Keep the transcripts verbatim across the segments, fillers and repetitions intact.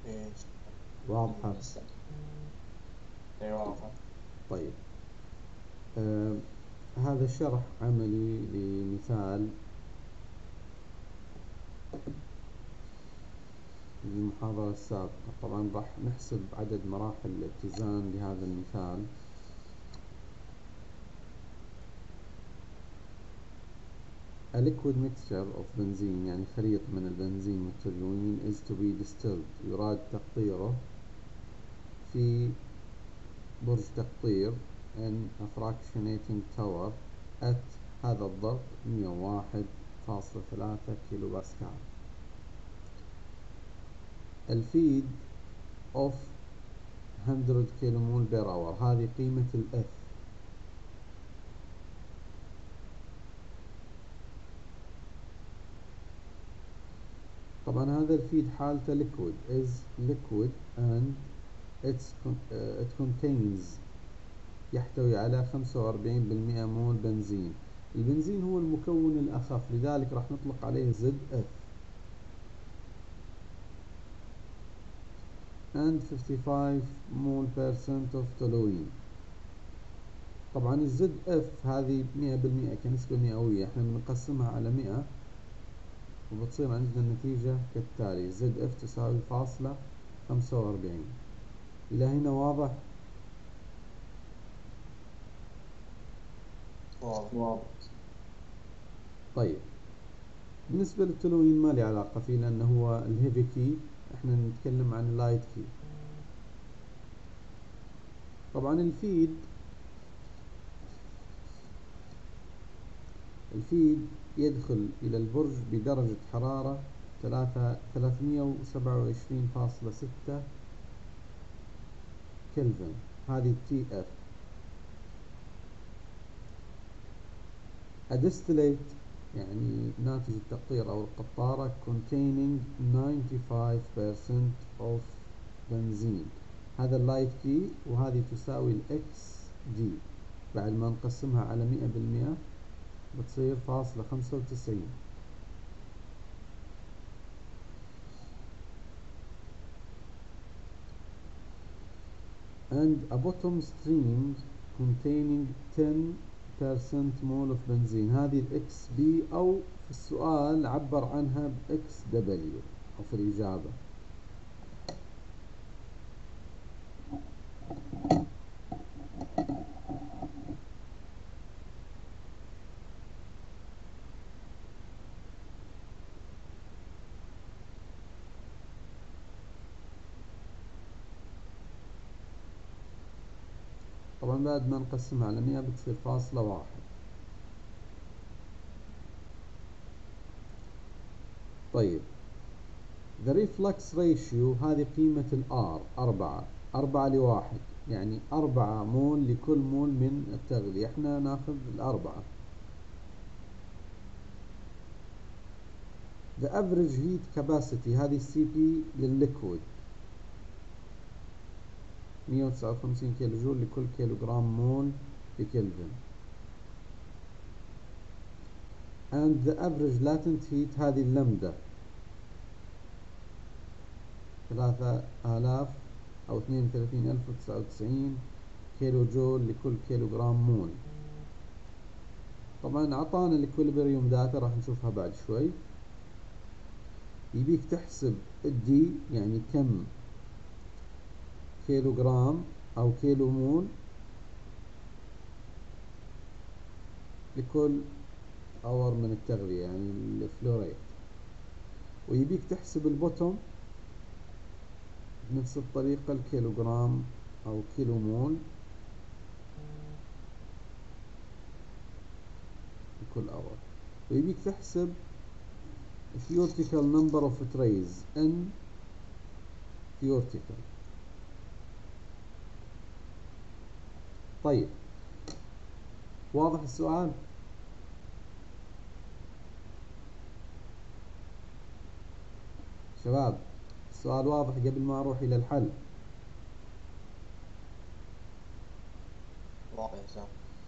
واضحة؟ اي واضحة. طيب، آه هذا شرح عملي لمثال المحاضرة السابقة. طبعا راح نحسب عدد مراحل الاتزان لهذا المثال. A liquid mixture of benzene، يعني خليط من البنزين والتلوين is to be distilled، يراد تقطيره في برج تقطير in a fractionating tower at هذا الضغط مئة وواحد فاصلة ثلاثة كيلو باسكال. الفيد of مئة كيلو مول بير اور، هذه قيمة ال F. طبعا هذا الفيد حالته liquid is liquid and it's uh, it contains، يحتوي على خمسة وأربعين بالمئة مول بنزين. البنزين هو المكون الأخف، لذلك راح نطلق عليه زد اف. and خمسة وخمسين مول percent of toluene. طبعا الزد اف هذه مئة بالمئة كنسبة مئوية، احنا بنقسمها على مئة وبتصير عندنا النتيجة كالتالي: زد اف تساوي فاصلة خمسة وأربعين. إلى هنا واضح؟ واضح. طيب، بالنسبة للتلوين ما لي علاقة فيه لأنه هو الهيفي كي، احنا نتكلم عن اللايت كي. طبعا الفيد الفيد يدخل إلى البرج بدرجة حرارة ثلاثمئة وسبعة وعشرين فاصلة ستة كلفن، هذه تي اف. A distillate يعني ناتج التقطير أو القطارة containing ninety-five percent of بنزين، هذا اللايت كي، وهذه تساوي الاكس دي. بعد ما نقسمها على مئة بالمئة بتصير فاصلة خمسة وتسعين. and a bottom stream containing ten percent mole of بنزين، هذه الاكس بي، أو في السؤال عبر عنها باكس دبليو أو في الإجابة. طبعا بعد ما نقسمها على مئة بتصير فاصلة واحد. طيب، the reflux ratio هذه قيمة الآر أربعة، أربعة لواحد، يعني أربعة مول لكل مول من التغلية، احنا ناخذ الأربعة. the average heat capacity هذه السي بي للليكويد مئة وتسعة وخمسين كيلو جول لكل كيلو جرام مول بكلفن. and the average latent heat هذه اللمدة ثلاثة آلاف أو اثنين وثلاثين ألف وتسعة وتسعين كيلو جول لكل كيلو جرام مول. طبعا أعطانا الإكوليبريوم داتا راح نشوفها بعد شوي. يبيك تحسب الدي، يعني كم كيلو جرام أو كيلو مول لكل اور من التغذية، يعني الفلوريت. ويبيك تحسب البوتوم بنفس الطريقة، الكيلو جرام أو كيلو مول لكل اور. ويبيك تحسب theoretical number of trays n theoretical. طيب، واضح السؤال؟ شباب السؤال واضح قبل ما أروح إلى الحل؟ واضح.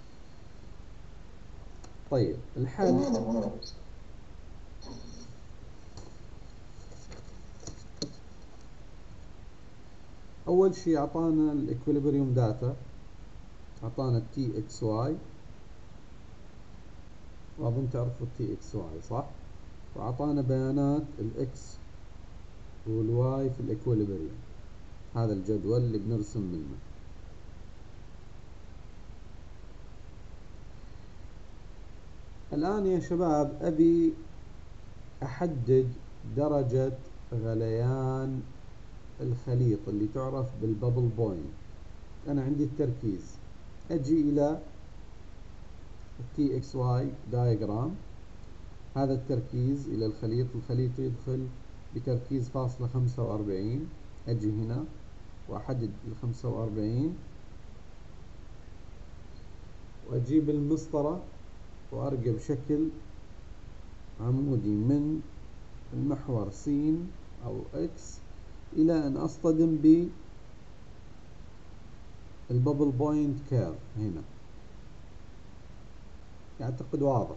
طيب، الحل أول شي أعطانا الإكوليبريوم داتا، أعطانا تي إكس واي، وأظن تعرفوا التي إكس واي صح؟ وأعطانا بيانات الإكس والواي في الإكوليبريوم، هذا الجدول اللي بنرسم منه. الآن يا شباب أبي أحدد درجة غليان الخليط اللي تعرف بالبابل بوينت. أنا عندي التركيز، أجي إلى التي إكس واي دايجرام، هذا التركيز إلى الخليط، الخليط يدخل بتركيز فاصلة خمسة وأربعين، أجي هنا وأحدد الخمسة وأربعين، وأجيب المسطرة وأرجع بشكل عمودي من المحور س أو إكس إلى أن أصطدم بالبابل بوينت كيرف هنا. أعتقد واضح.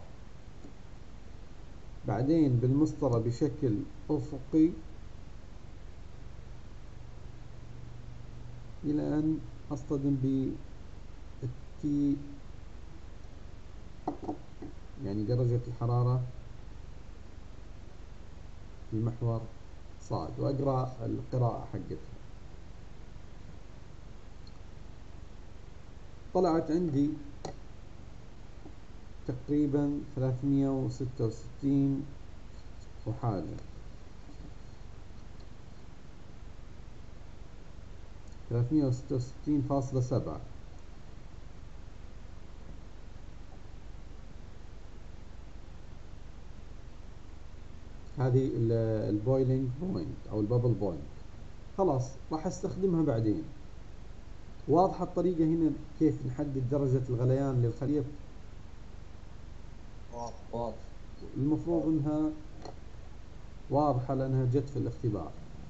بعدين بالمسطرة بشكل أفقي إلى أن أصطدم بالتي، يعني درجة الحرارة في المحور صاد، وأقرأ القراءة حقتها. طلعت عندي تقريبا ثلاثمية وستة وستين وحاجة، ثلاثمية وستة وستين فاصلة سبعة. هذه البويلينج بوينت أو البابل بوينت. خلاص راح استخدمها بعدين. واضحة الطريقة هنا كيف نحدد درجة الغليان للخليط؟ واضح. المفروض انها واضحة لانها جت في الاختبار.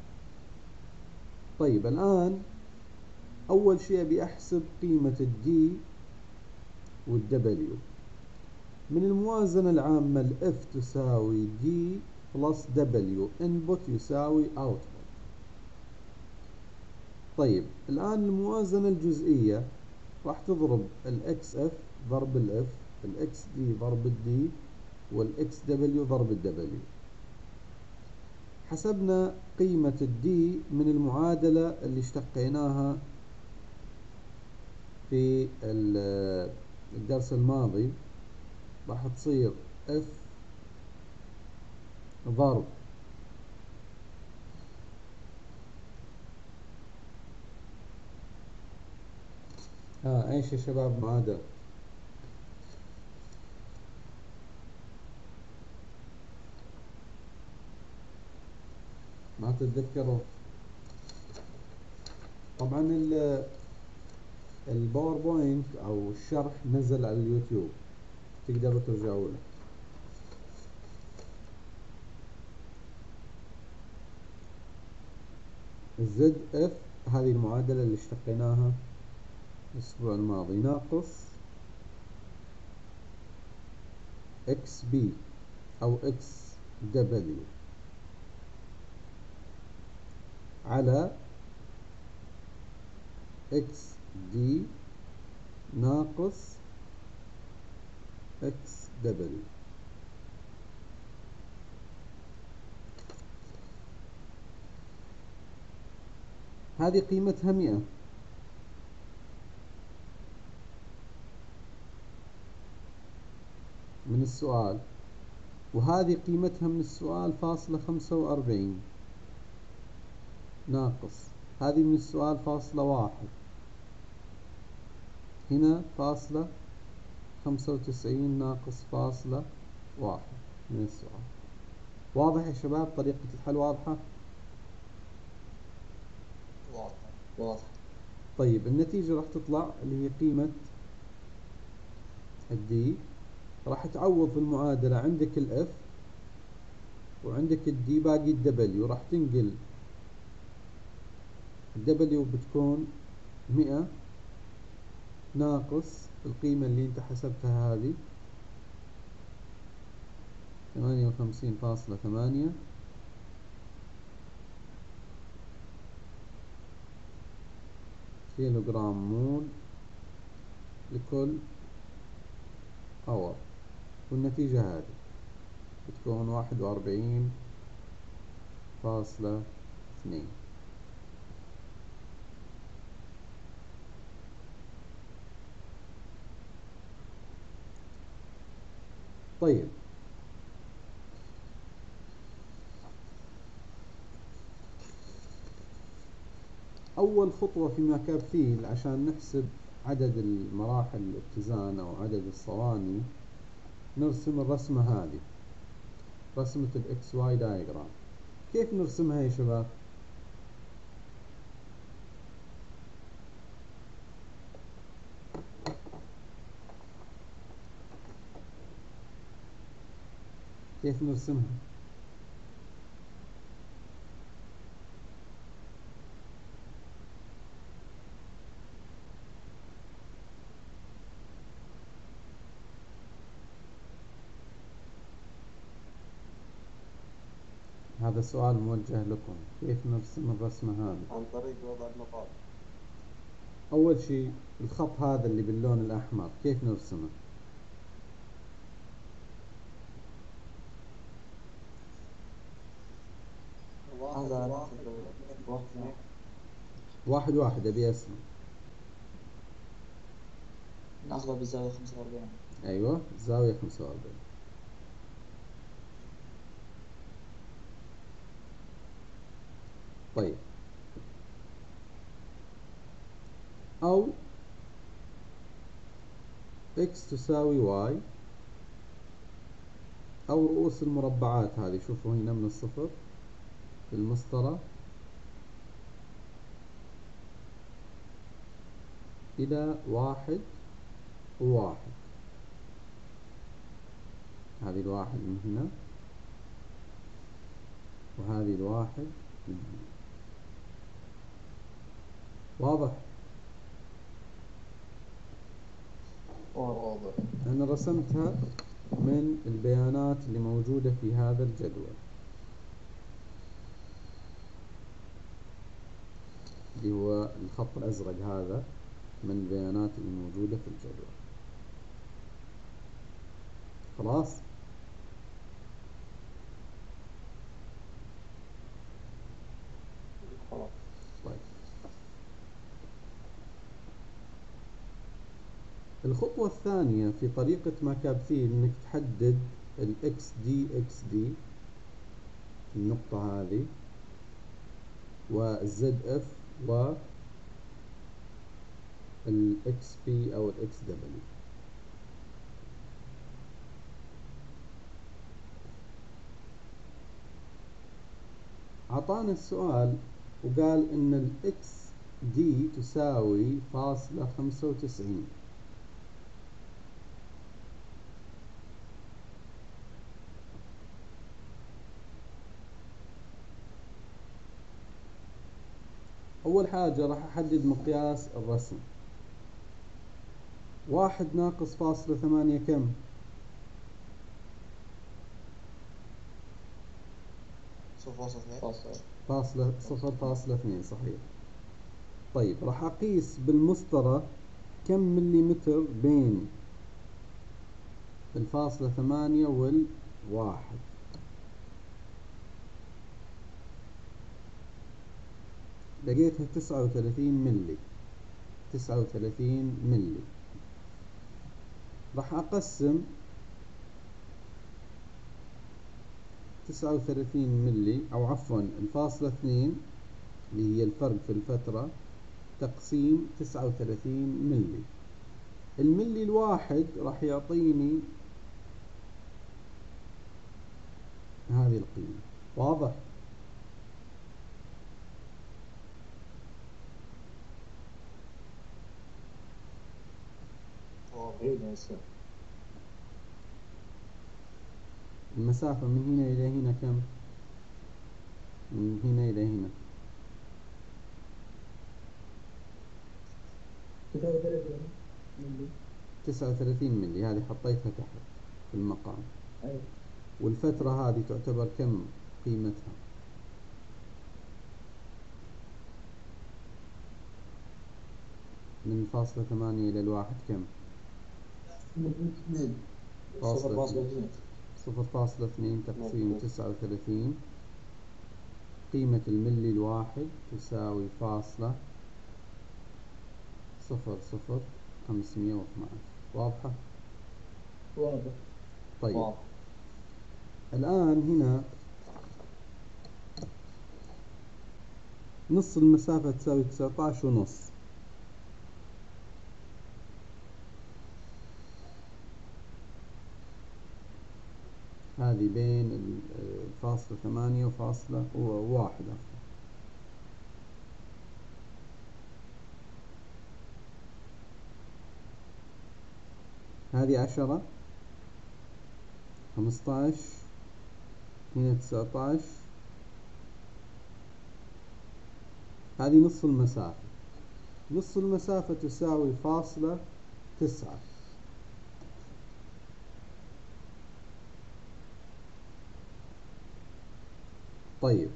طيب الآن أول شيء أبي أحسب قيمة الدي والدبليو. من الموازنة العامة الإف تساوي دي بلس دبليو، إنبوت يساوي أوتبوت. طيب الآن الموازنة الجزئية راح تضرب الإكس إف ضرب الإف، الإكس دي ضرب الدي، والإكس دبليو ضرب الدبليو. حسبنا قيمة الدي من المعادلة اللي اشتقيناها في الدرس الماضي، راح تصير اف ضرب ها ايش يا شباب معادلة؟ ما تتذكروا؟ طبعا الباوربوينت او الشرح نزل على اليوتيوب، تقدروا ترجعوا له. الزد اف هذه المعادلة اللي اشتقيناها الاسبوع الماضي، ناقص اكس بي او اكس دبليو على اكس دي ناقص اكس دبليو. هذه قيمتها مئة، من السؤال، وهذه قيمتها من السؤال فاصلة خمسة وأربعين، ناقص هذه من السؤال فاصلة واحد، هنا فاصلة خمسة وتسعين ناقص فاصلة واحد من السؤال. واضح يا شباب؟ طريقة الحل واضحة؟ واضح. واضح. طيب النتيجة راح تطلع اللي هي قيمة الدي، راح تعوض في المعادلة، عندك الاف وعندك الدي، باقي الدبليو، راح تنقل الدبليو بتكون مئة ناقص القيمة اللي انت حسبتها هذه ثمانية وخمسين فاصلة ثمانية، كيلو جرام مول لكل اور، والنتيجة هذه بتكون واحد وأربعين فاصلة اثنين. طيب أول خطوة في ماكابثيل عشان نحسب عدد المراحل الاتزان أو عدد الصواني، نرسم الرسمة هذه، رسمة الإكس واي دايجرام. كيف نرسمها يا شباب؟ كيف نرسمها؟ هذا سؤال موجه لكم، كيف نرسم الرسمة هذه؟ عن طريق وضع النقاط. أول شيء الخط هذا اللي باللون الأحمر كيف نرسمه؟ هذا ناخذ واحد واحد واحد أبي أسمع. ناخذه بزاوية خمسة وأربعين. أيوة زاوية خمسة وأربعين. طيب أو x تساوي y، أو رؤوس المربعات هذه، شوفوا هنا من الصفر في المسطرة إلى واحد وواحد، هذه الواحد من هنا وهذه الواحد من هنا. واضح؟ واضح. أنا رسمتها من البيانات اللي موجودة في هذا الجدول اللي هو الخط الأزرق، هذا من البيانات اللي موجودة في الجدول. خلاص؟ طيب الخطوة الثانية في طريقة ماكابثيل انك تحدد الاكس دي اكس دي النقطة هذه، والزد اف، والاكس بي او الاكس دبليو. عطانا السؤال وقال ان الاكس دي تساوي فاصلة خمسة وتسعين. أول حاجة راح أحدد مقياس الرسم. واحد ناقص فاصلة ثمانية كم؟ فاصلة صفر فاصلة اثنين، صحيح. طيب راح أقيس بالمسطرة كم مليمتر بين الفاصلة ثمانية والواحد. لقيتها تسعة وثلاثين ملي، تسعة وثلاثين ملي. راح أقسم تسعة وثلاثين ملي، أو عفوا الفاصلة اثنين اللي هي الفرق في الفترة، تقسيم تسعة وثلاثين ملي. الملي الواحد راح يعطيني هذه القيمة. واضح؟ المسافة من هنا إلى هنا كم؟ من هنا إلى هنا تسعة وثلاثين ملي، هذه حطيتها تحت في المقام. أيوة. والفترة هذه تعتبر كم قيمتها؟ من الفاصلة ثمانية إلى الواحد كم؟ اثنين. فاصلة صفر فاصلة اثنين. صفر فاصلة اثنين تقسيم تسعة وثلاثين. قيمة الملي الواحد تساوي فاصلة صفر صفر خمسمية واثناعش. واضحة؟ واضح. طيب واضح. الآن هنا نص المسافة تساوي تسعتاش ونص. هذه بين الفاصلة ثمانية وفاصلة واحد. هذه عشرة، خمسطاش، هنا تسعتاش. هذه نص المسافة. نص المسافة تساوي فاصلة تسعة. طيب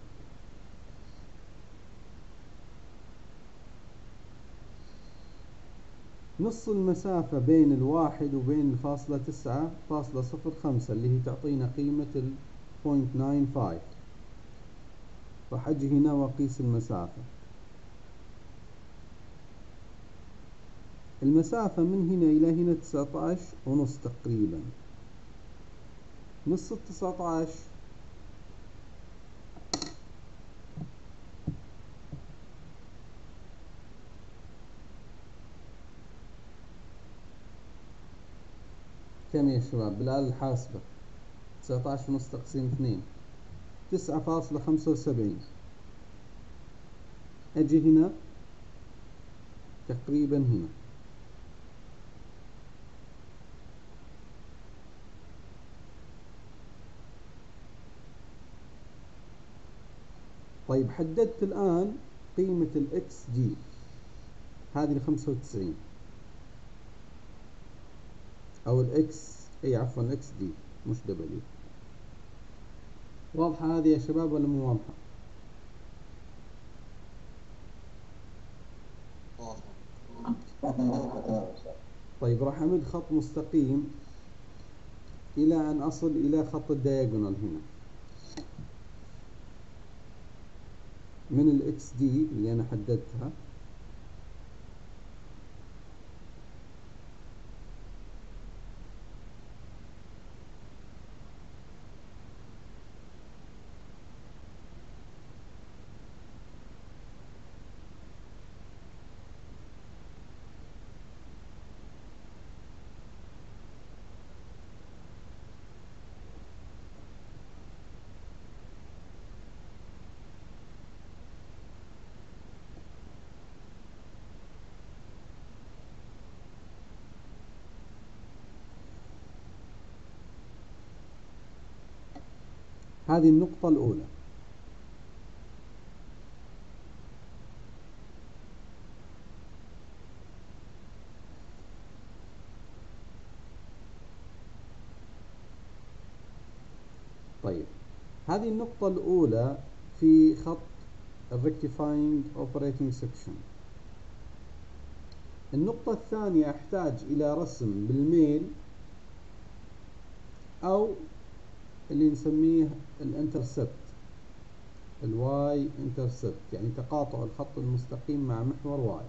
نص المسافة بين الواحد وبين الفاصلة تسعة فاصلة صفر خمسة، اللي هي تعطينا قيمة ال بوينت ناين فايف. راح أجي هنا وأقيس المسافة. المسافة من هنا إلى هنا تسعتاش ونص تقريبا. نص التسعتاش كم يا شباب بالآلة الحاسبة؟ تسعتاش ونص تقسيم اثنين، تسعة فاصلة خمسة وسبعين. أجي هنا تقريبا هنا. طيب حددت الآن قيمة الإكس دي، هذه الخمسة وتسعين، أو الإكس أي عفوا الإكس دي مش دبليو. واضحة هذه يا شباب ولا مو واضحة؟ طيب راح أمد خط مستقيم إلى أن أصل إلى خط الدياجونال هنا من الإكس دي اللي أنا حددتها. هذه النقطة الأولى. طيب هذه النقطة الأولى في خط الريكتيفاينج اوبريتنج سكشن. النقطة الثانية أحتاج إلى رسم بالميل أو اللي نسميه الانترسبت، الواي انترسبت، يعني تقاطع الخط المستقيم مع محور واي.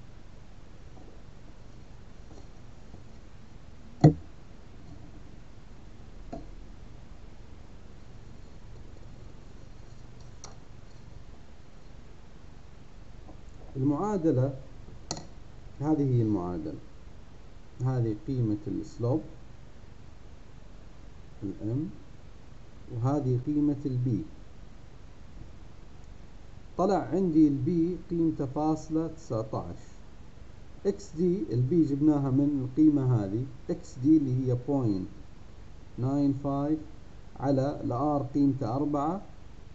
المعادلة هذه هي المعادلة. هذه قيمة السلوب الام، وهذه قيمة البي. طلع عندي البي قيمته فاصلة تسعتاش. اكس دي البي جبناها من القيمة هذه، اكس دي اللي هي بوينت ناين فايف على الار قيمته أربعة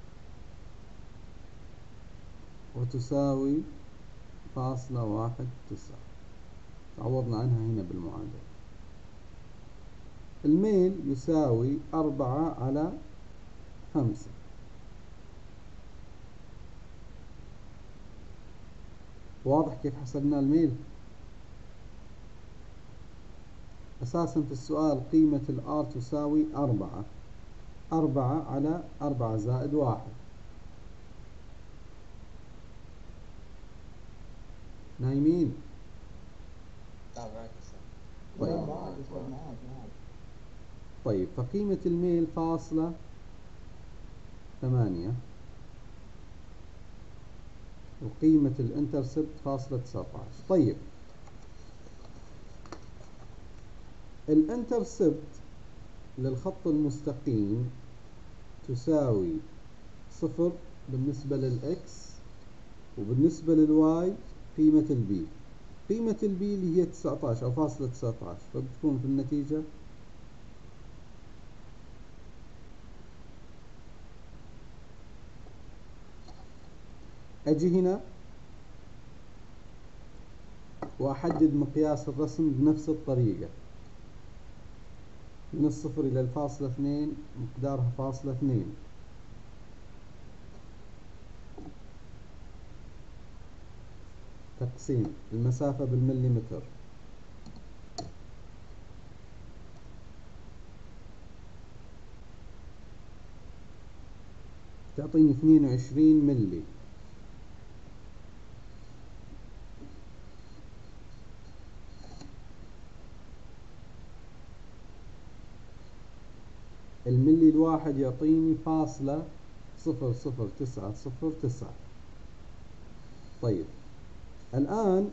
وتساوي فاصلة واحد تسعة. عوضنا عنها هنا بالمعادلة. الميل يساوي أربعة على خمسة. واضح كيف حسبنا الميل؟ أساسا في السؤال قيمة الآر تساوي أربعة، أربعة على أربعة زائد واحد. نايمين؟ لا معك أستاذ. طيب. لا معاك أستاذ، معاك معاك. طيب، فقيمة الميل فاصلة ثمانية، وقيمة الانترسبت فاصلة تسعة عشر. طيب، الانترسبت للخط المستقيم تساوي صفر بالنسبة للإكس، وبالنسبة للواي قيمة البي. قيمة البي اللي هي تسعة عشر أو فاصلة تسعة عشر، فبتكون في النتيجة أجي هنا وأحدد مقياس الرسم بنفس الطريقة، من الصفر إلى الفاصلة اثنين مقدارها فاصلة اثنين. تقسيم المسافة بالمليمتر، تعطيني اثنين وعشرين ملي. الملي الواحد يعطيني فاصلة صفر صفر تسعة صفر تسعة. طيب، الآن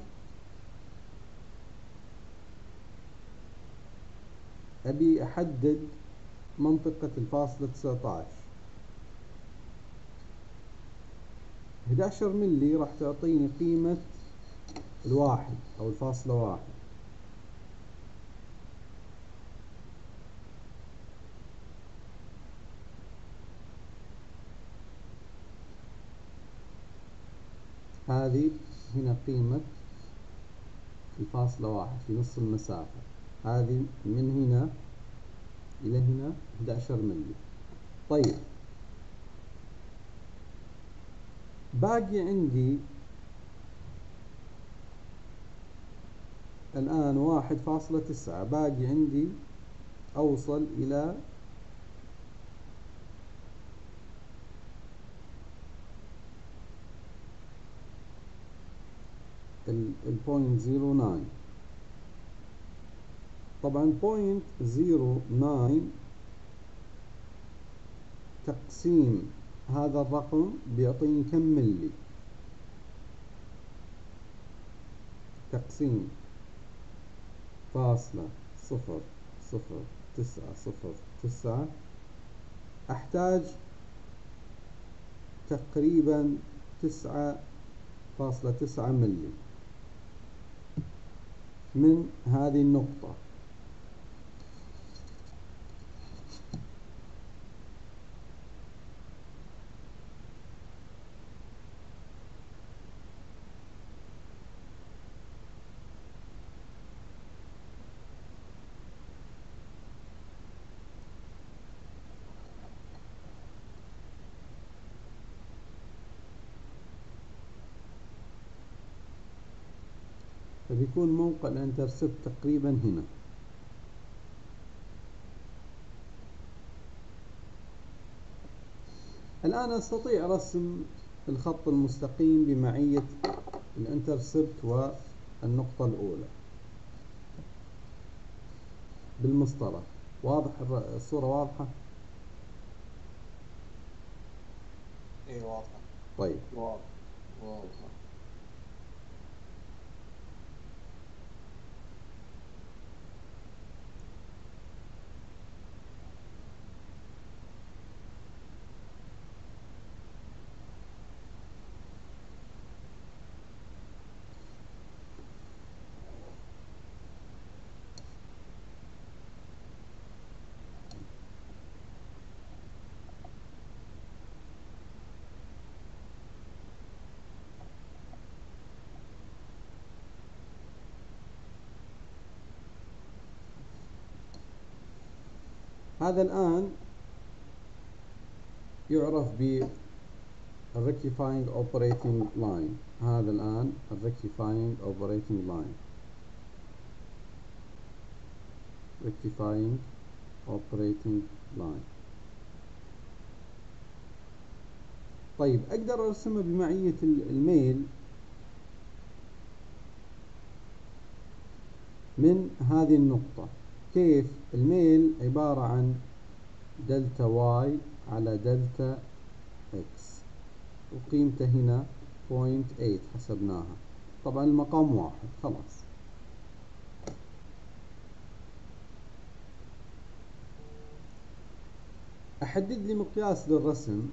أبي أحدد منطقة الفاصلة تسعة عشر. أحد عشر ملي راح تعطيني قيمة الواحد أو الفاصلة واحد. هذه هنا قيمة الفاصلة واحد في نص المسافة، هذه من هنا إلى هنا أحد عشر ملي. طيب، باقي عندي الآن واحد فاصلة تسعة، باقي عندي أوصل إلى البوينت زيرو ناين. طبعا بوينت زيرو ناين تقسيم هذا الرقم بيعطيني كم ملي؟ تقسيم فاصلة صفر صفر تسعة صفر تسعة، أحتاج تقريبا تسعة فاصلة تسعة ملي من هذه النقطة. فبيكون موقع الانترسبت تقريبا هنا. الآن أستطيع رسم الخط المستقيم بمعية الانترسبت والنقطة الأولى بالمسطرة. واضح الصورة؟ واضحة؟ إيه واضحة. طيب، واضح واضح. هذا الآن يعرف ب rectifying operating line. هذا الآن rectifying operating line. rectifying operating line. طيب أقدر أرسمه بمعية الميل من هذه النقطة. كيف؟ الميل عبارة عن دلتا واي على دلتا اكس، وقيمته هنا بوينت ثمانية حسبناها. طبعا المقام واحد. خلاص أحدد لي مقياس للرسم.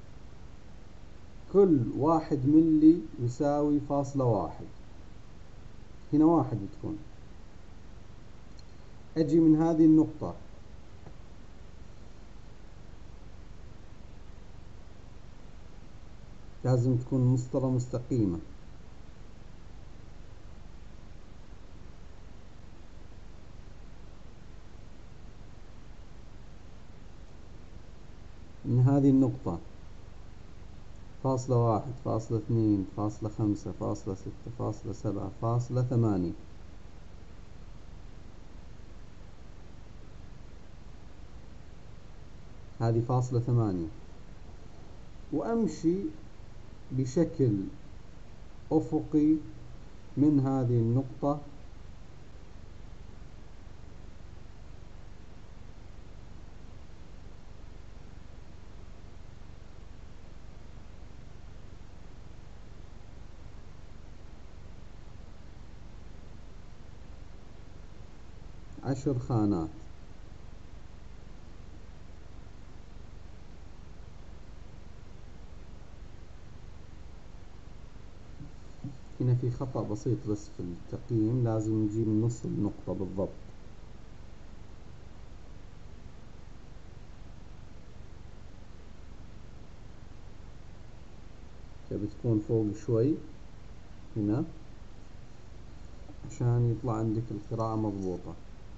كل واحد ملي يساوي فاصلة واحد. هنا واحد بتكون. أجي من هذه النقطة لازم تكون مسطرة مستقيمة. من هذه النقطة فاصلة واحد، فاصلة اثنين، فاصلة خمسة، فاصلة ستة، فاصلة سبعة، فاصلة ثمانية. هذه فاصلة ثمانية. وأمشي بشكل أفقي من هذه النقطة عشر خانات. هنا في خطأ بسيط بس في التقييم، لازم نجيب نص النقطة بالضبط. فبتكون فوق شوي هنا عشان يطلع عندك القراءة مضبوطة.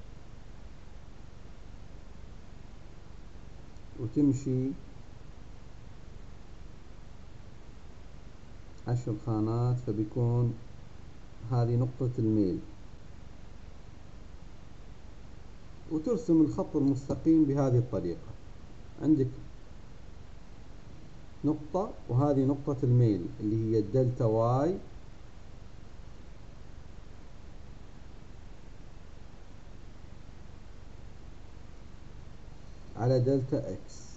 وتمشي عشر خانات، فبيكون هذه نقطة الميل. وترسم الخط المستقيم بهذه الطريقة. عندك نقطة وهذه نقطة الميل اللي هي الدلتا واي على دلتا اكس.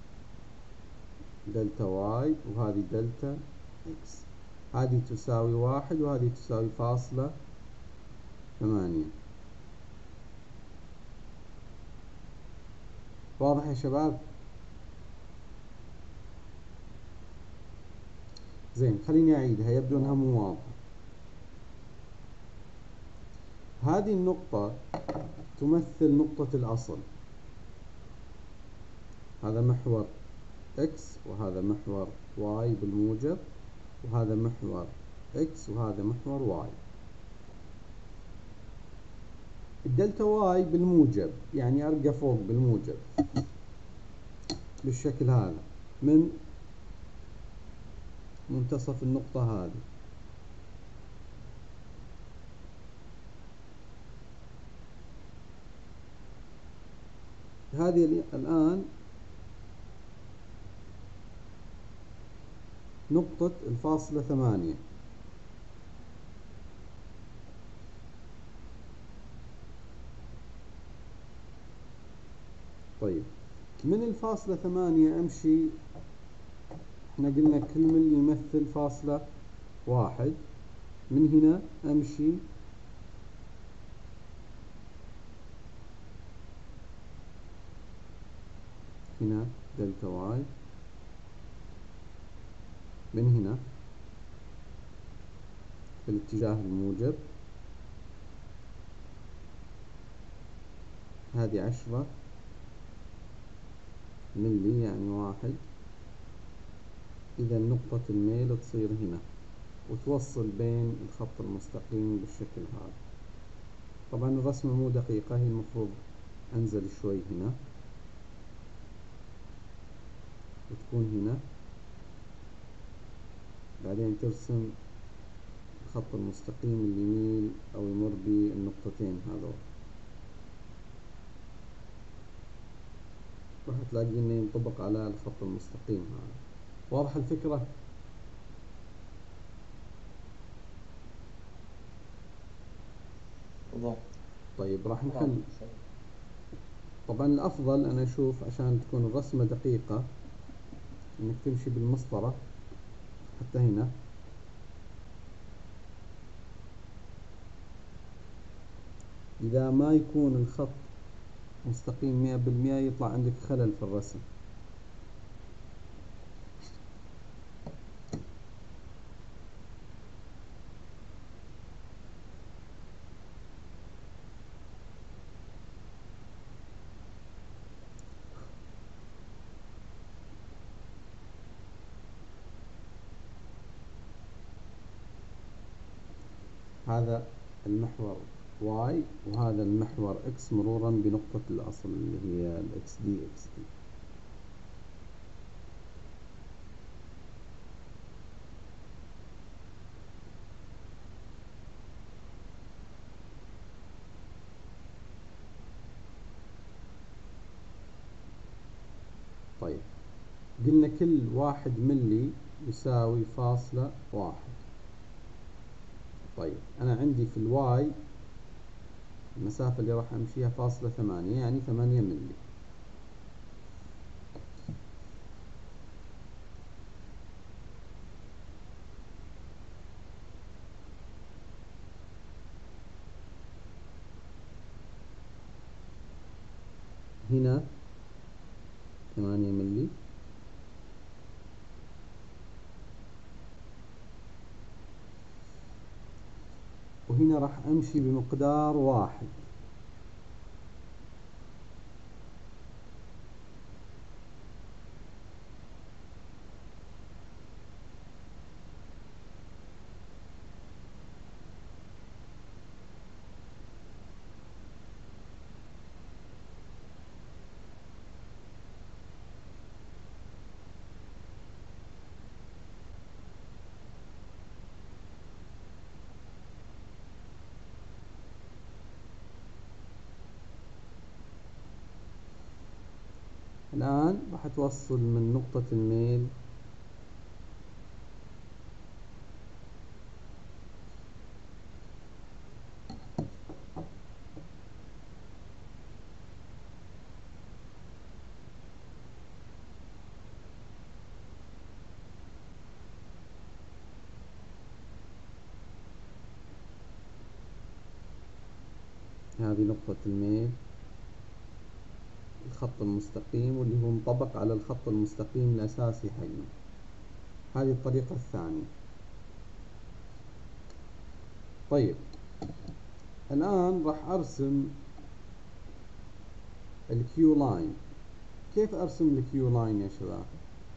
دلتا واي وهذه دلتا اكس. هذه تساوي واحد وهذه تساوي فاصلة ثمانية. واضح يا شباب؟ زين، خليني أعيدها، يبدو أنها مو واضحة. هذه النقطة تمثل نقطة الأصل. هذا محور X وهذا محور Y بالموجب، وهذا محور X وهذا محور Y. الدلتا واي بالموجب يعني أرقى فوق بالموجب بالشكل هذا من منتصف النقطة هذه. هذه الآن نقطة الفاصلة ثمانية. طيب من الفاصلة ثمانية أمشي، احنا قلنا كل ملي يمثل فاصلة واحد. من هنا أمشي هنا دلتا واي، من هنا في الاتجاه الموجب هذه عشرة ملي يعني واحد. إذا نقطة الميل تصير هنا وتوصل بين الخط المستقيم بالشكل هذا. طبعا الرسمة مو دقيقة، هي المفروض أنزل شوي هنا وتكون هنا، بعدين ترسم الخط المستقيم اللي يميل أو يمر بالنقطتين هذول. راح تلاقي إنه ينطبق على الخط المستقيم هذا. واضح الفكرة؟ وضح. طيب راح نحل. واضح شوي. طبعا الأفضل أنا أشوف عشان تكون الرسمة دقيقة إنك تمشي بالمسطرة حتى هنا، إذا ما يكون الخط مستقيم مئة بالمئة يطلع عندك خلل في الرسم. هذا المحور Y وهذا المحور X مرورا بنقطة الأصل اللي هي ال إكس دي إكس دي. طيب قلنا كل واحد ملي يساوي فاصلة واحد. طيب أنا عندي في الواي المسافة اللي راح أمشيها فاصلة ثمانية، يعني ثمانية ملي. هنا ثمانية ملي، وهنا راح أمشي بمقدار واحد. الآن راح توصل من نقطة الميل هذه نقطة الميل الخط المستقيم واللي هو منطبق على الخط المستقيم الأساسي حقنا. هذه الطريقة الثانية. طيب الآن راح أرسم الكيو لاين. كيف أرسم الكيو لاين يا شباب؟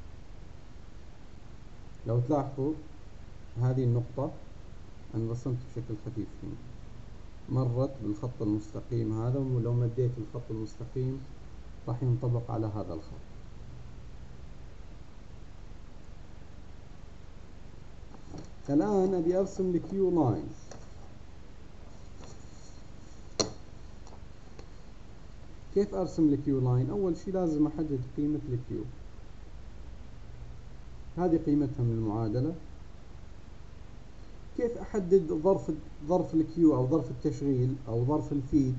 لو تلاحظوا هذه النقطة أنا رسمت بشكل خفيف هنا، مرت بالخط المستقيم هذا، ولو مديت الخط المستقيم راح ينطبق على هذا الخط. الآن أبي أرسم الكيو لاين. كيف أرسم الكيو لاين؟ أول شيء لازم أحدد قيمة الكيو. هذه قيمتها من المعادلة. كيف أحدد ظرف ظرف الكيو أو ظرف التشغيل أو ظرف الفيد؟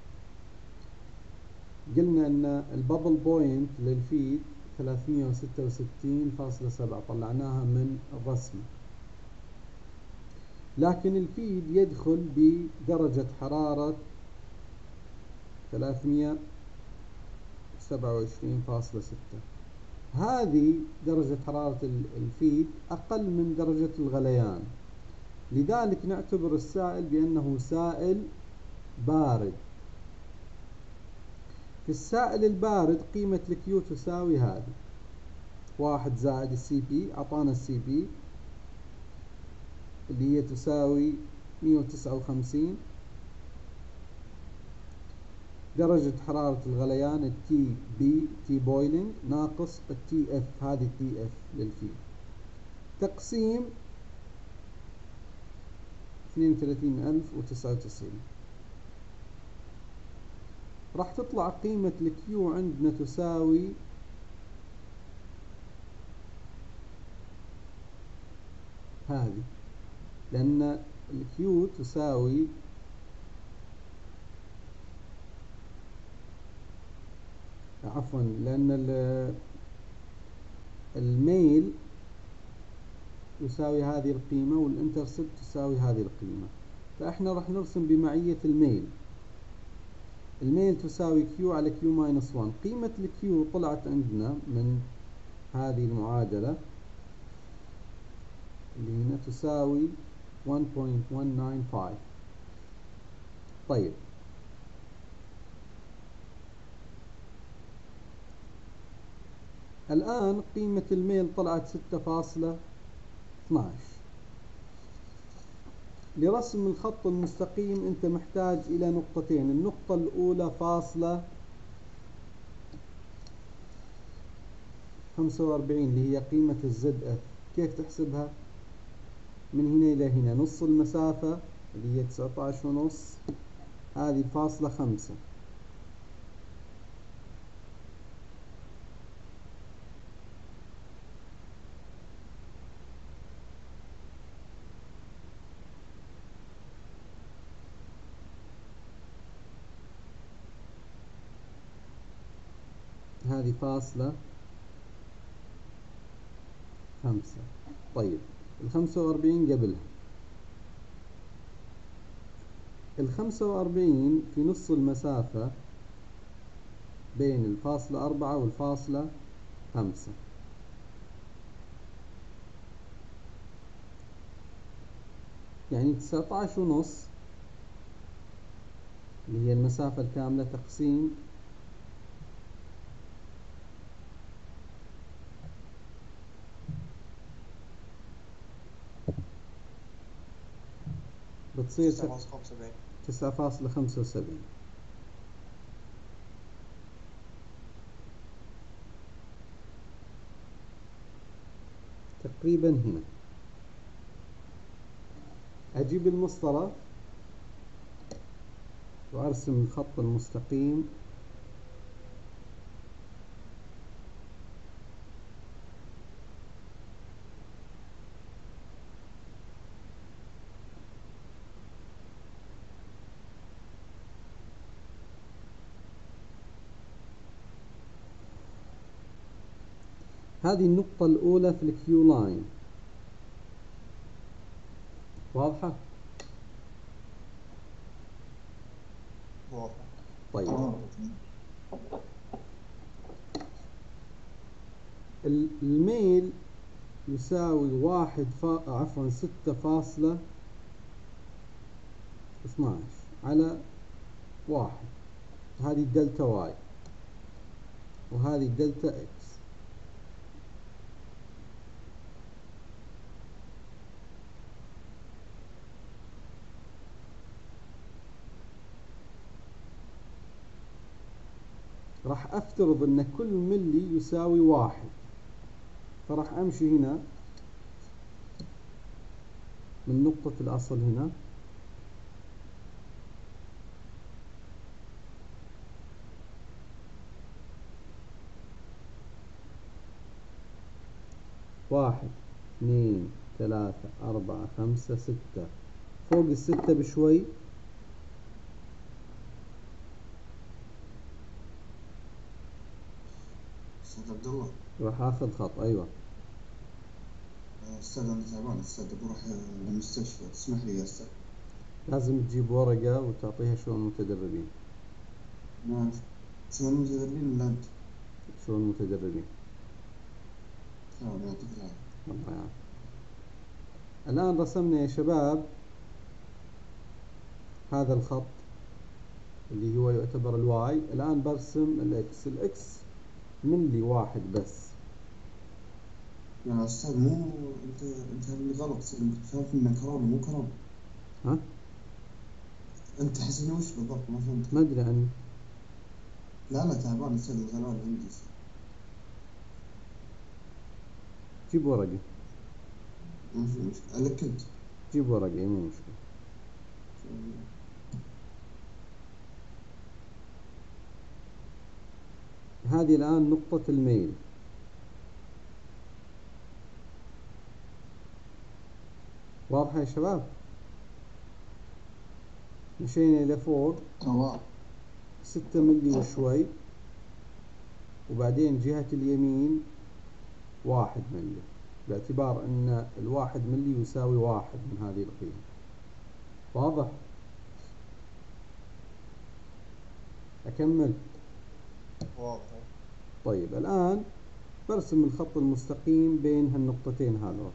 قلنا أن البابل بوينت للفيد ثلاثمئة وستة وستين فاصلة سبعة، طلعناها من الرسمة. لكن الفيد يدخل بدرجة حرارة ثلاثمئة وسبعة وعشرين فاصلة ستة. هذه درجة حرارة الفيد أقل من درجة الغليان، لذلك نعتبر السائل بأنه سائل بارد. في السائل البارد قيمة الكيو تساوي هذه واحد زائد السي بي. أعطانا السي بي اللي هي تساوي مئة وتسعة وخمسين. درجة حرارة الغليان التي بي تي بويلينج ناقص التي اف، هذه التي اف للفيد، تقسيم اثنين وثلاثين ألف وتسعة وتسعين. راح تطلع قيمة الكيو عندنا تساوي هذه، لأن الكيو تساوي عفوا لأن الميل يساوي هذه القيمة والانترسبت تساوي هذه القيمة، فإحنا راح نرسم بمعية الميل. الميل تساوي كيو على كيو ماينس واحد. قيمة الكيو طلعت عندنا من هذه المعادلة اللي هنا تساوي واحد فاصلة واحد تسعة خمسة. طيب الآن قيمة الميل طلعت ستة فاصلة اثناشر. لرسم الخط المستقيم أنت محتاج إلى نقطتين. النقطة الأولى فاصلة خمسة وأربعين اللي هي قيمة الزد اف. كيف تحسبها؟ من هنا إلى هنا نص المسافة اللي هي تسعة عشر ونص، هذه فاصلة خمسة. هذه فاصلة خمسة. طيب الخمسة وأربعين قبلها، الخمسة وأربعين في نص المسافة بين الفاصلة أربعة والفاصلة خمسة، يعني تسعة عشر ونص اللي هي المسافة الكاملة تقسيم بتصير تسعة فاصلة خمسة وسبعين. تقريبا هنا أجيب المسطرة وأرسم الخط المستقيم. هذه النقطة الأولى في الكيو لاين، واضحة؟ واضح. طيب الميل يساوي واحد فا... عفوا ستة فاصلة اثناشر على واحد. هذه الدلتا واي وهذه الدلتا اكس. راح افترض ان كل ملي يساوي واحد، فراح امشي هنا من نقطة الاصل هنا واحد اثنين ثلاثة أربعة خمسة ستة، فوق الستة بشوي أستاذ عبد الله. راح اخذ خط. ايوه أستاذ أنا تعبان أستاذ، بروح المستشفى، تسمح لي يا أستاذ؟ لازم تجيب ورقة وتعطيها شؤون المتدربين. نعم. شؤون المتدربين ولا أنت؟ شؤون المتدربين. تمام يعطيك العافية. الله يعافيك. الآن رسمنا يا شباب هذا الخط اللي هو يعتبر الواي. الآن برسم الإكس. الإكس ملي واحد بس. يا أستاذ مو أنت أنت اللي غلط، أنت فاهم إنه كورونا مو كورونا. ها؟ أنت حسبني وش بالضبط؟ ما فهمت. ما أدري عني. لا لا تعبان أستاذ، الغلال عندي. جيب ورقة. ما في مشكلة. لك أنت. جيب ورقة مو مشكلة. هذه الآن نقطة الميل. واضحة يا شباب؟ مشينا إلى فوق تمام. ستة ملي وشوي، وبعدين جهة اليمين واحد ملي، باعتبار أن الواحد ملي يساوي واحد من هذه القيمة. واضح؟ أكمل؟ واضح. طيب الآن برسم الخط المستقيم بين هالنقطتين هذول.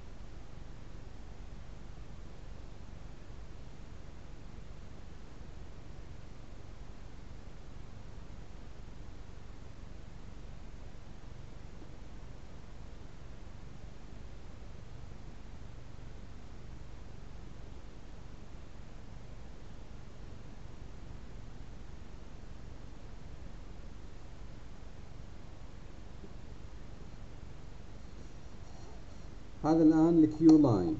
هذا الآن الكيو لاين،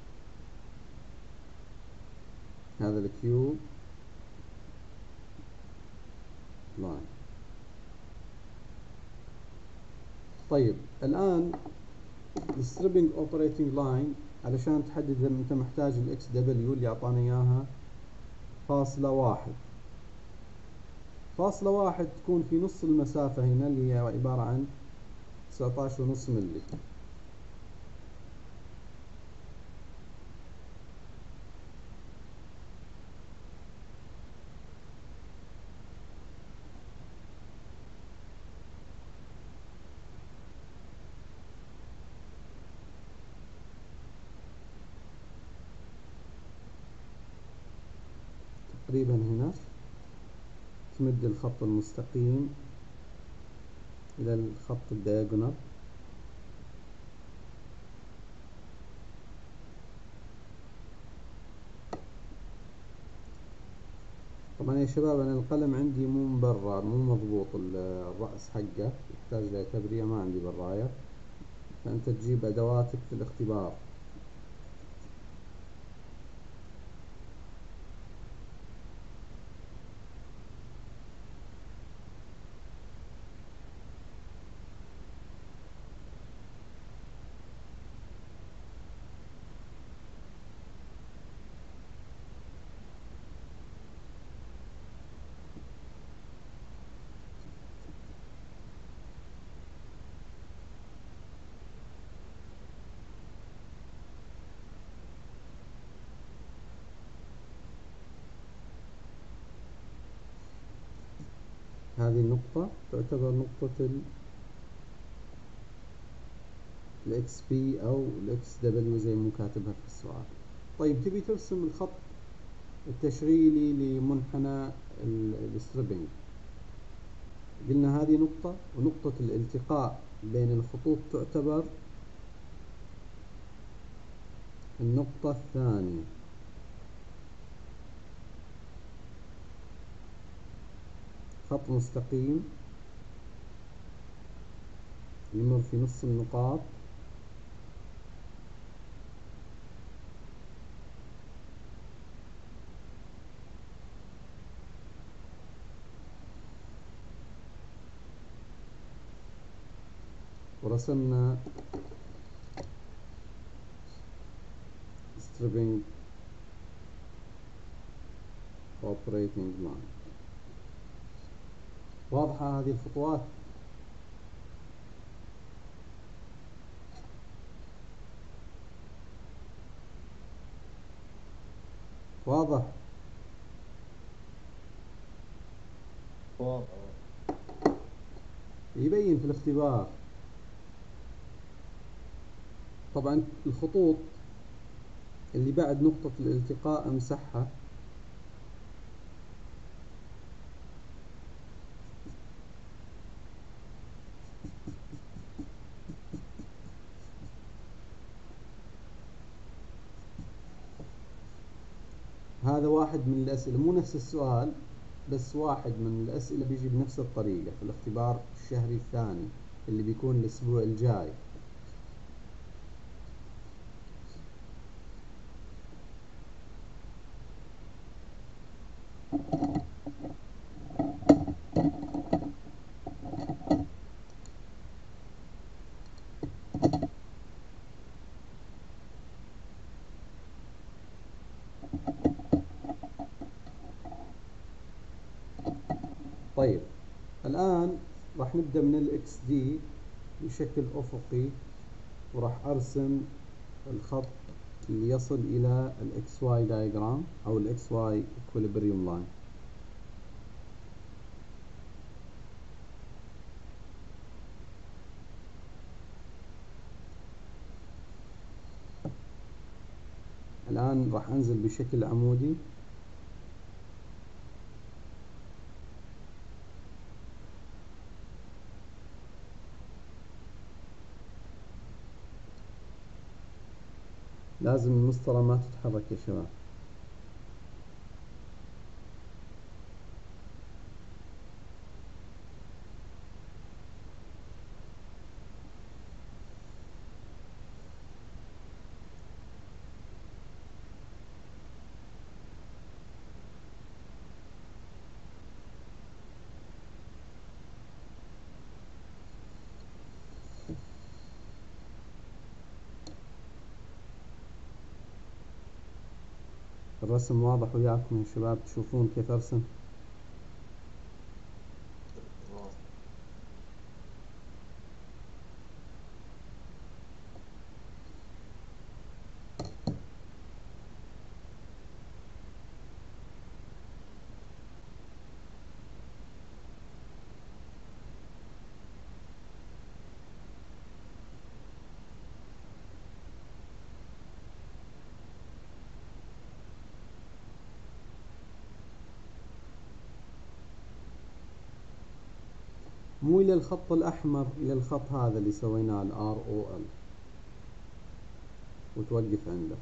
هذا الكيو لاين. طيب الآن الستريبنج اوبريتنج لاين، علشان تحدد إذا أنت محتاج الإكس دبليو اللي أعطانا إياها فاصلة واحد. فاصلة واحد تكون في نص المسافة هنا اللي هي عبارة عن تسعة عشر ونص ملي. تقريبا هنا تمد الخط المستقيم إلى الخط الدياجونال. طبعا يا شباب أنا القلم عندي مو مبرر، مو مضبوط الرأس حقه، يحتاج له تبرية، ما عندي براية، فأنت تجيب أدواتك في الاختبار. هذه النقطة تعتبر نقطة الاكس بي او الاكس دبليو زي ما كاتبها في السؤال. طيب تبي ترسم الخط التشغيلي لمنحنى الستريبنج، قلنا هذه نقطة، ونقطة الالتقاء بين الخطوط تعتبر النقطة الثانية. خط مستقيم يمر في نص النقاط، ورسمنا stripping operating line. واضحة هذه الخطوات؟ واضح؟ واضح. يبين في الاختبار. طبعا الخطوط اللي بعد نقطة الالتقاء امسحها، هذا واحد من الأسئلة، مو نفس السؤال بس واحد من الأسئلة بيجي بنفس الطريقة في الاختبار الشهري الثاني اللي بيكون الأسبوع الجاي. طيب الآن راح نبدأ من الإكس دي بشكل أفقي، وراح أرسم الخط اللي يصل إلى الإكس واي دايجرام أو الإكس واي إكوليبريوم لاين. الآن راح أنزل بشكل عمودي، لازم المسطرة ما تتحرك يا شباب. الرسم واضح وياكم يا شباب؟ تشوفون كيف أرسم؟ واضح. مو إلى الخط الأحمر، إلى الخط هذا اللي سويناه ال آر أو إل، وتوقف عنده.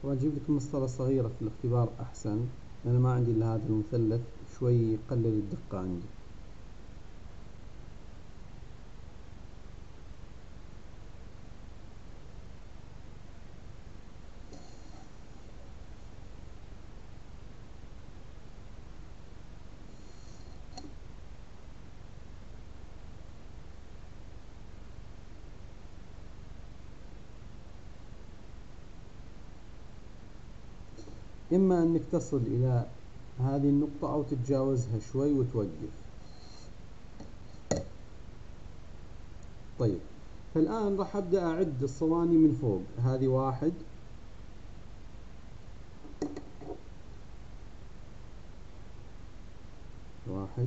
طبعا أجيب لك مسطرة صغيرة في الاختبار أحسن، أنا ما عندي إلا هذا المثلث، شوي يقلل الدقة عندي. إما أنك تصل إلى هذه النقطة أو تتجاوزها شوي وتوقف. طيب، فالآن راح أبدأ أعد الصواني من فوق. هذه واحد، واحد،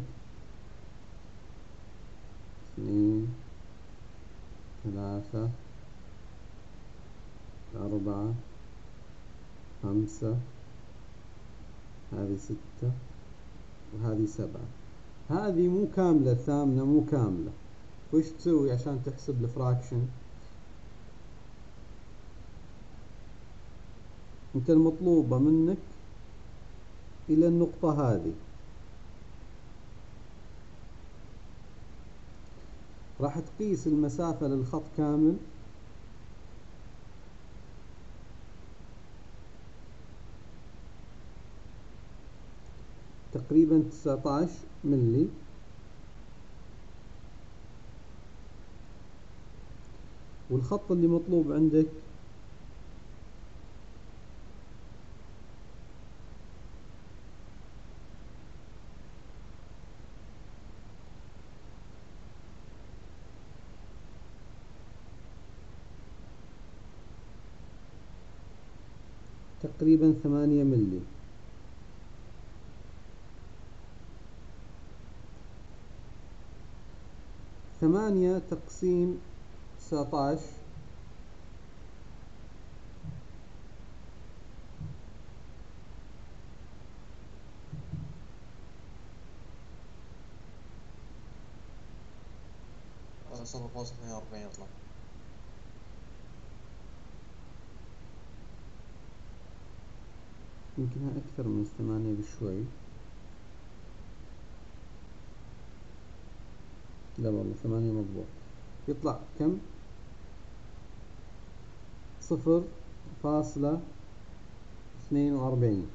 اثنين، ثلاثة، أربعة، خمسة، هذه ستة، وهذه سبعة. هذه مو كاملة، ثامنة مو كاملة. وش تسوي عشان تحسب الفراكشن؟ انت المطلوبة منك إلى النقطة هذه راح تقيس المسافة للخط كامل، تقريبا تسعة عشر ملي، والخط اللي مطلوب عندك تقريبا ثمانية ملي. ثمانية تقسيم تسعة عشر صفر فاصلة اثنين وأربعين يطلع. يمكنها أكثر من ثمانية بشوي. لا والله ثمانية مضبوط. يطلع كم؟ صفر فاصلة اثنين وأربعين.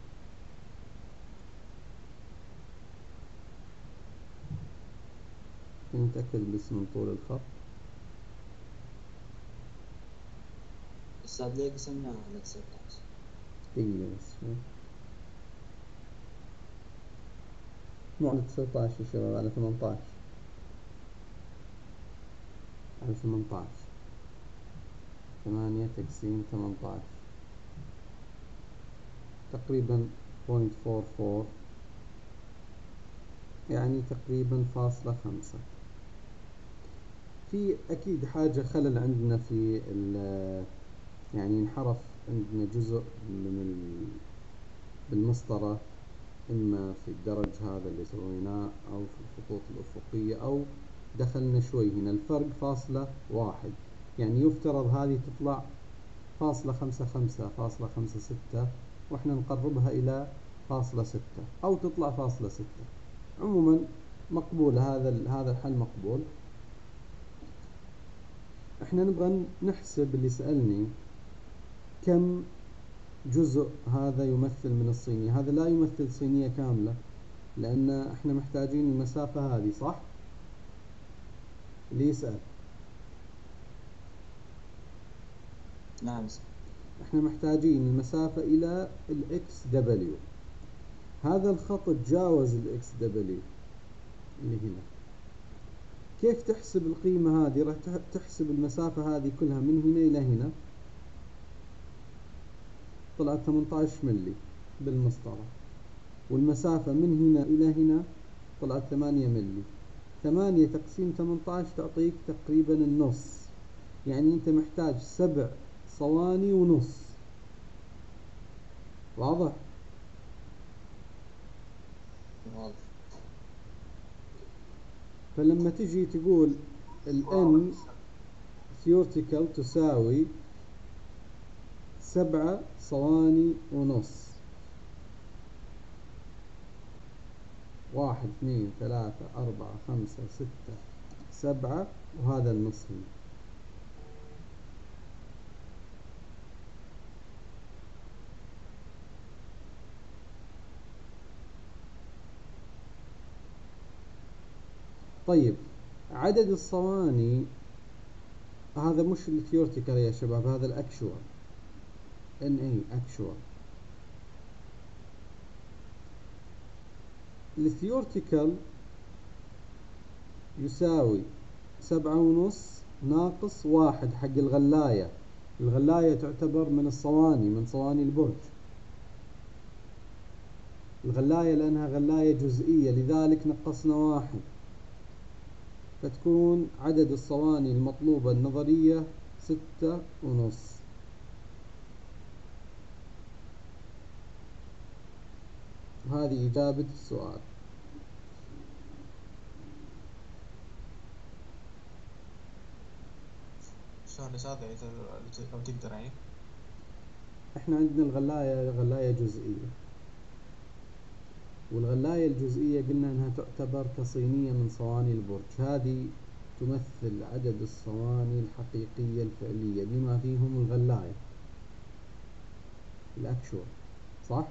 نتأكد بس من طول الخط. أستاذ ليه قسمناها على تسعة عشر؟ دقيقة بس شوي. مو على تسعة عشر يا شباب، على ثمانية عشر. على ثمانية عشر. ثمانية تقسيم ثمانية عشر تقريبا بوينت فور فور، يعني تقريبا فاصلة خمسة. في أكيد حاجة خلل عندنا في يعني انحرف عندنا جزء من بالمسطرة، إما في الدرج هذا اللي سويناه أو في الخطوط الأفقية، أو دخلنا شوي هنا الفرق فاصلة واحد، يعني يفترض هذه تطلع فاصلة خمسة خمسة، فاصلة خمسة ستة، وإحنا نقربها إلى فاصلة ستة، أو تطلع فاصلة ستة. عموما مقبول، هذا هذا الحل مقبول. إحنا نبغى نحسب اللي سألني كم جزء هذا يمثل من الصينية. هذا لا يمثل صينية كاملة، لأن إحنا محتاجين المسافة هذه، صح؟ اللي يسأل. نعم. إحنا محتاجين المسافة إلى الإكس دبليو. هذا الخط تجاوز الإكس دبليو اللي هنا. كيف تحسب القيمة هذه؟ راح تحسب المسافة هذه كلها من هنا إلى هنا، طلعت ثمانية عشر ملي بالمسطرة، والمسافة من هنا إلى هنا طلعت ثمانية ملي. ثمانية تقسيم ثمانية عشر تعطيك تقريبا النص، يعني أنت محتاج سبع صواني ونص. واضح؟ واضح. فلما تجي تقول ال N theoretical تساوي سبعة صواني ونص. واحد اثنين ثلاثة أربعة خمسة ستة سبعة، وهذا النص هنا. طيب عدد الصواني هذا مش الثيوريتيكال يا شباب، هذا الأكشوال، ان اي أكشوال. الثيوريتيكال يساوي سبعة ونص ناقص واحد حق الغلاية. الغلاية تعتبر من الصواني، من صواني البرج. الغلاية لأنها غلاية جزئية لذلك نقصنا واحد، فتكون عدد الصواني المطلوبة النظرية ستة ونص. هذه إجابة السؤال. شلون هذا لو تقدر يعني؟ احنا عندنا الغلاية غلاية جزئية، والغلاية الجزئية قلنا انها تعتبر كصينية من صواني البرج. هذه تمثل عدد الصواني الحقيقية الفعلية بما فيهم الغلاية الأكشوال. صح؟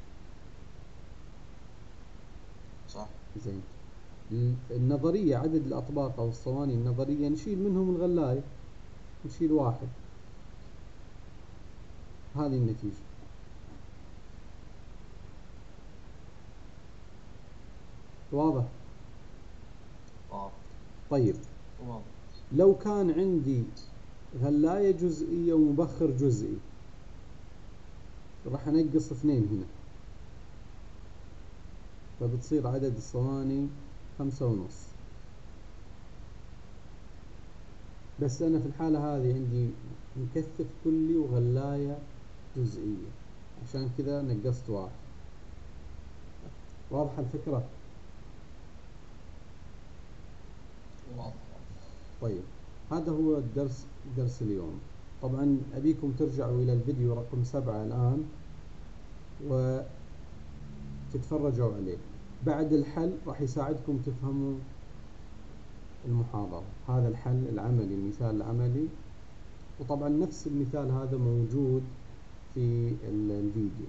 صح. زين. النظرية عدد الأطباق أو الصواني النظرية نشيل منهم الغلاية، نشيل واحد. هذه النتيجة. واضح؟ واضح. طيب واضح. لو كان عندي غلاية جزئية ومبخر جزئي راح أنقص اثنين هنا، فبتصير عدد الصواني خمسة ونص. بس أنا في الحالة هذه عندي مكثف كلي وغلاية جزئية، عشان كذا نقصت واحد. واضحة الفكرة؟ واضح. طيب هذا هو الدرس، درس اليوم. طبعا أبيكم ترجعوا إلى الفيديو رقم سبعة الآن وتتفرجوا عليه. بعد الحل راح يساعدكم تفهموا المحاضرة. هذا الحل العملي، المثال العملي، وطبعا نفس المثال هذا موجود في الفيديو.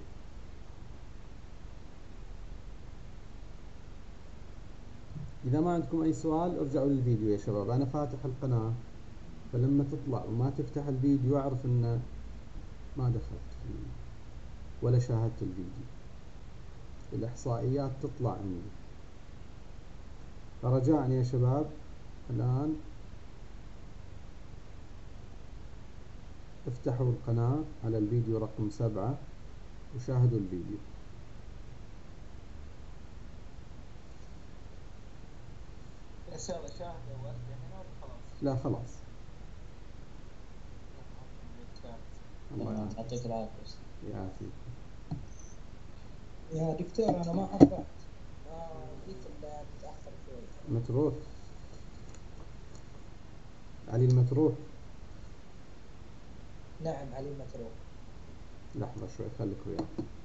إذا ما عندكم أي سؤال ارجعوا للفيديو يا شباب. أنا فاتح القناة، فلما تطلع وما تفتح الفيديو أعرف أن ما دخلت فيه ولا شاهدت الفيديو، الإحصائيات تطلع عندي. فرجاء يا شباب الآن افتحوا القناة على الفيديو رقم سبعة وشاهدوا الفيديو. رسالة شاهدة وأرجع هنا ولا خلاص؟ لا خلاص. الله يعافيك. يعطيك العافية. يعافيك. يا دكتور أنا ما حضرت، ما جيت إلا متأخر شوي. متروك علي المتروك. نعم علي المتروك. لحظة شوي خليك وياي.